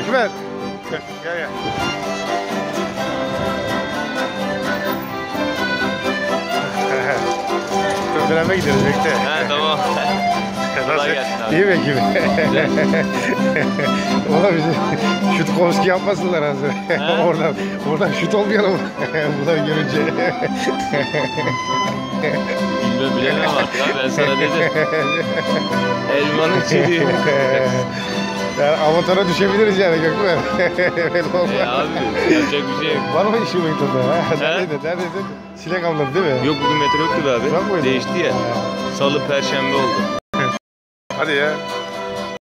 Gökmen. Gel gel. Köprülenme gidiyoruz bekle. He tamam. Kolay gelsin abi. İyi mi ekibi? Oğlum bizi şut komski yapmasınlar hazır. oradan şut olmayalım. Bunları görünce. Bilmem bilemem artık abi, ben sana dedim. Elmanın çeliği. Yani amatöre düşebiliriz yani Gökmen. Evet olmaz. Abi yapacak bir şey yok. Var mı işin metroda? Neredeydin? Sinek avladı değil mi? Yok bugün metro yoktu be abi. Yok muydu? Değişti ya. Salı, perşembe oldu. Hadi ya.